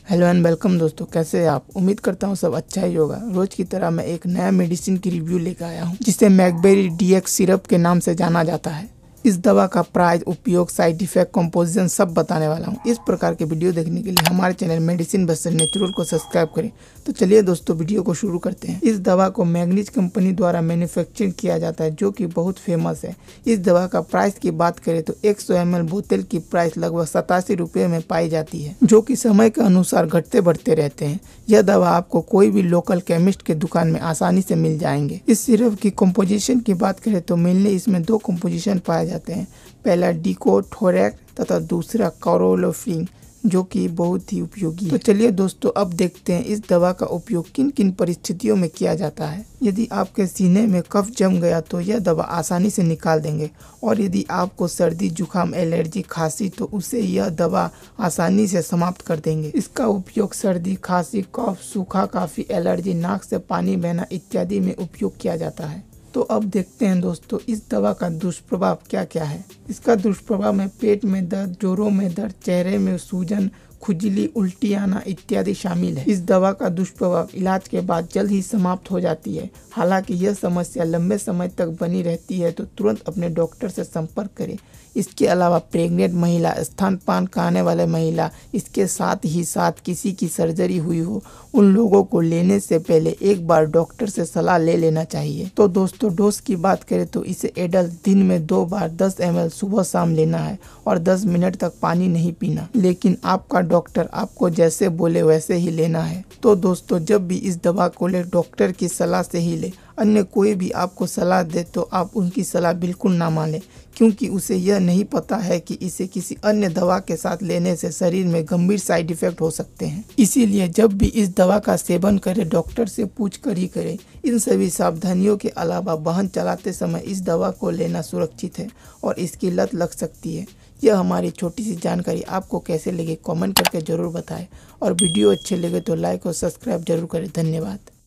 Hello and welcome दोस्तों, कैसे हैं आप। उम्मीद करता हूँ सब अच्छा ही होगा। रोज की तरह मैं एक नया मेडिसिन की रिव्यू लेकर आया हूँ जिसे मैकबेरी डीएक्स सिरप के नाम से जाना जाता है। इस दवा का प्राइस, उपयोग, साइड इफेक्ट, कंपोजिशन सब बताने वाला हूँ। इस प्रकार के वीडियो देखने के लिए हमारे चैनल मेडिसिन वर्सेस नेचुरल को सब्सक्राइब करें। तो चलिए दोस्तों, वीडियो को शुरू करते हैं। इस दवा को मैग्नीज कंपनी द्वारा मैन्युफैक्चरिंग किया जाता है, जो कि बहुत फेमस है। इस दवा का प्राइस की बात करें तो 100 ml बोतल की प्राइस लगभग 87 रुपये में पाई जाती है, जो कि समय के अनुसार घटते बढ़ते रहते हैं। यह दवा आपको कोई भी लोकल केमिस्ट के दुकान में आसानी से मिल जाएंगे। इस सिरप की कंपोजिशन की बात करें तो मेनली इसमें 2 कंपोजिशन पाए जाते हैं। पहला डिकोथोरैक तथा दूसरा क्लोरोफिन, जो कि बहुत ही उपयोगी है। तो चलिए दोस्तों, अब देखते हैं इस दवा का उपयोग किन किन परिस्थितियों में किया जाता है। यदि आपके सीने में कफ जम गया तो यह दवा आसानी से निकाल देंगे, और यदि आपको सर्दी, जुकाम, एलर्जी, खांसी तो उसे यह दवा आसानी से समाप्त कर देंगे। इसका उपयोग सर्दी, खांसी, कफ, सूखा काफी, एलर्जी, नाक से पानी बहना इत्यादि में उपयोग किया जाता है। तो अब देखते हैं दोस्तों, इस दवा का दुष्प्रभाव क्या क्या है। इसका दुष्प्रभाव में पेट में दर्द, जोड़ों में दर्द, चेहरे में सूजन, खुजली, उल्टी आना इत्यादि शामिल है। इस दवा का दुष्प्रभाव इलाज के बाद जल्द ही समाप्त हो जाती है। हालांकि यह समस्या लंबे समय तक बनी रहती है तो तुरंत अपने डॉक्टर से संपर्क करें। इसके अलावा प्रेग्नेंट महिला, स्तनपान कराने वाले महिला, इसके साथ ही साथ किसी की सर्जरी हुई हो, उन लोगों को लेने से पहले एक बार डॉक्टर से सलाह ले लेना चाहिए। तो दोस्तों, डोज की बात करें तो इसे एडल्ट दिन में 2 बार 10 ml सुबह शाम लेना है और 10 मिनट तक पानी नहीं पीना, लेकिन आपका डॉक्टर आपको जैसे बोले वैसे ही लेना है। तो दोस्तों, जब भी इस दवा को ले डॉक्टर की सलाह से ही ले। अन्य कोई भी आपको सलाह दे तो आप उनकी सलाह बिल्कुल ना माने, क्योंकि उसे यह नहीं पता है कि इसे किसी अन्य दवा के साथ लेने से शरीर में गंभीर साइड इफेक्ट हो सकते हैं। इसीलिए जब भी इस दवा का सेवन करें डॉक्टर से पूछ कर ही करें। इन सभी सावधानियों के अलावा वाहन चलाते समय इस दवा को लेना सुरक्षित है और इसकी लत लग सकती है। यह हमारी छोटी सी जानकारी आपको कैसे लगी कमेंट करके जरूर बताएं, और वीडियो अच्छे लगे तो लाइक और सब्सक्राइब जरूर करें। धन्यवाद।